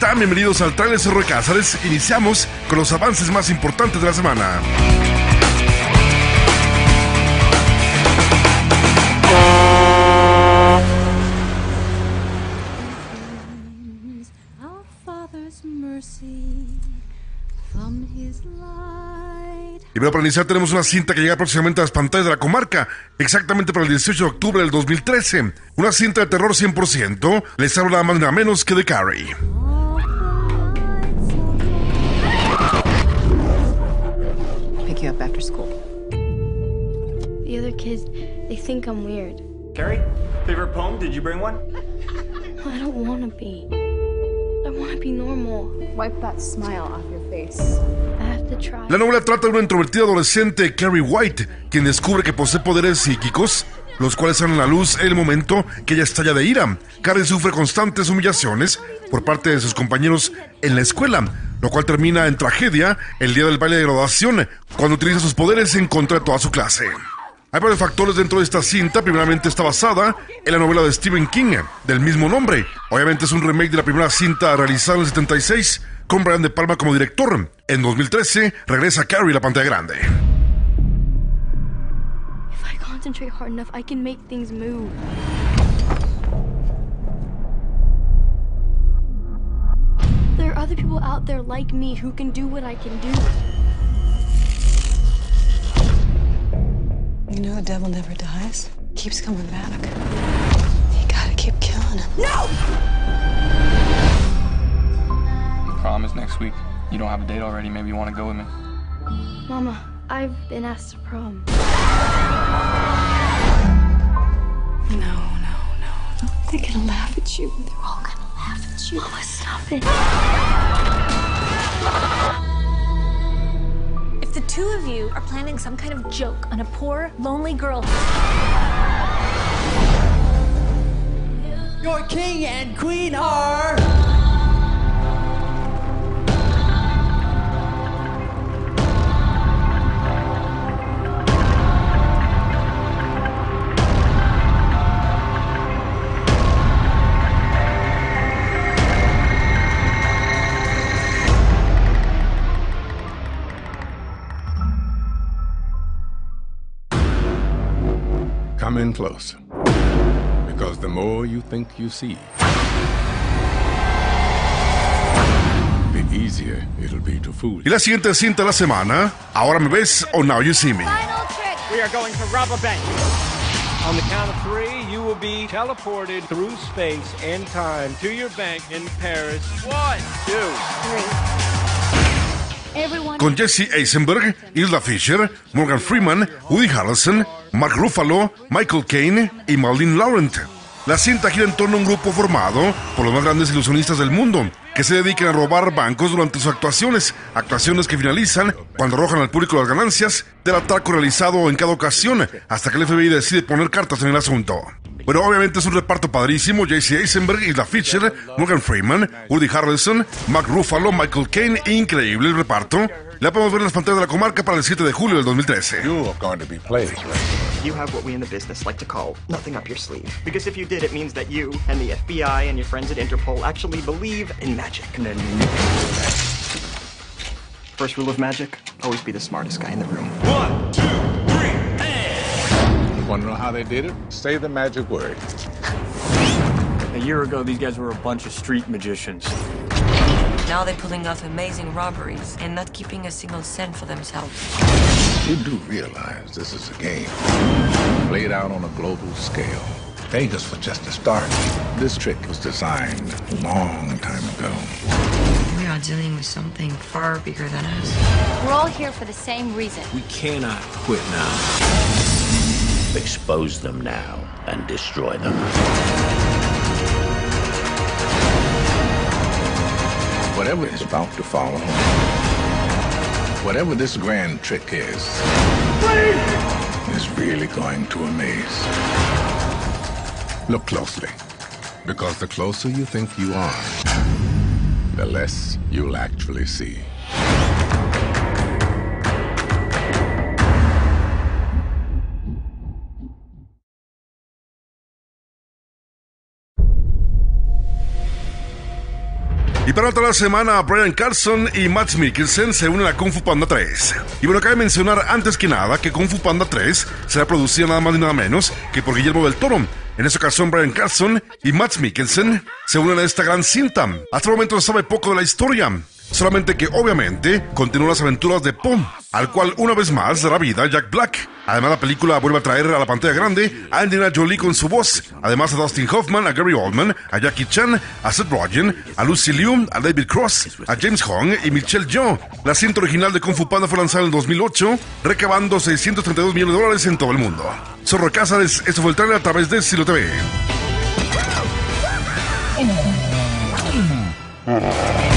están? Bienvenidos al Trailer Cerro de Cázares. Iniciamos con los avances más importantes de la semana. Y bueno, para iniciar tenemos una cinta que llega próximamente a las pantallas de la comarca, exactamente para el 18 de octubre del 2013. Una cinta de terror 100%, les hablo nada más ni nada menos que de Carrie. Pick you up after school. The other kids, they think I'm weird. Carrie, favorite poem? Did you bring one? I don't want to be. I want to be normal. Wipe that smile off your face. I have to try. La novela trata de una introvertida adolescente, Carrie White, quien descubre que posee poderes psíquicos, los cuales salen a la luz en el momento que ella estalla de ira. Carrie sufre constantes humillaciones por parte de sus compañeros en la escuela, lo cual termina en tragedia el día del baile de graduación, cuando utiliza sus poderes en contra de toda su clase. Hay varios factores dentro de esta cinta. Primeramente está basada en la novela de Stephen King, del mismo nombre. Obviamente es un remake de la primera cinta realizada en el 76, con Brian De Palma como director. En 2013 regresa Carrie a la pantalla grande. If I concentrate hard enough, I can make things move. There are other people out there like me who can do what I can do. You know the devil never dies. Keeps coming back. You gotta keep killing him. No! Prom is next week. You don't have a date already. Maybe you want to go with me. Mama, I've been asked to prom. No. They're gonna laugh at you. They're all gonna laugh at you. Mama, stop it. If the two of you are planning some kind of joke on a poor, lonely girl... Your king and queen are... Come in close, because the more you think you see, the easier it'll be to fool Y you. la siguiente cinta de la semana, Ahora me ves o Now You See Me. Final trick! We are going to rob a bank. On the count of three, you will be teleported through space and time to your bank in Paris. 1, 2, 3. Everyone... Con Jesse Eisenberg, Hilda Fisher, Morgan Freeman, Woody Harrelson, Mark Ruffalo, Michael Caine y Marlene Laurent. La cinta gira en torno a un grupo formado por los más grandes ilusionistas del mundo, que se dedican a robar bancos durante sus actuaciones que finalizan cuando arrojan al público las ganancias del atraco realizado en cada ocasión, hasta que el FBI decide poner cartas en el asunto. Bueno, obviamente es un reparto padrísimo: Jesse Eisenberg, Hilda Fisher, Morgan Freeman, Woody Harrelson, Mark Ruffalo, Michael Caine. Increíble el reparto. La podemos ver en las pantallas de la comarca para el 7 de julio del 2013. You're going to be played. You have what we in the business like to call nothing up your sleeve. Because if you did, it means that you and the FBI and your friends at Interpol actually believe in magic. And then... First rule of magic, always be the smartest guy in the room. 1, 2, 3, and... Want to know how they did it? Say the magic word. A year ago, these guys were a bunch of street magicians. Now they're pulling off amazing robberies and not keeping a single cent for themselves. You do realize this is a game played out on a global scale. Vegas was just a start. This trick was designed a long time ago. We are dealing with something far bigger than us. We're all here for the same reason. We cannot quit now. Expose them now and destroy them. Whatever is about to follow, whatever this grand trick is really going to amaze. Look closely, because the closer you think you are, the less you'll actually see. Y para otra semana, Bryan Cranston y Mads Mikkelsen se unen a Kung Fu Panda 3. Y bueno, cabe mencionar antes que nada que Kung Fu Panda 3 será producida nada más ni nada menos que por Guillermo del Toro. En esta ocasión, Bryan Cranston y Mads Mikkelsen se unen a esta gran cinta. Hasta el momento se sabe poco de la historia, solamente que obviamente continúan las aventuras de Po, al cual una vez más dará vida Jack Black. Además, la película vuelve a traer a la pantalla grande a Angelina Jolie con su voz, además a Dustin Hoffman, a Gary Oldman, a Jackie Chan, a Seth Rogen, a Lucy Liu, a David Cross, a James Hong y Michelle Yeoh. La cinta original de Kung Fu Panda fue lanzada en el 2008, recabando $632 millones en todo el mundo. Soy Roy Cázares, esto fue el trailer a través de Silo TV.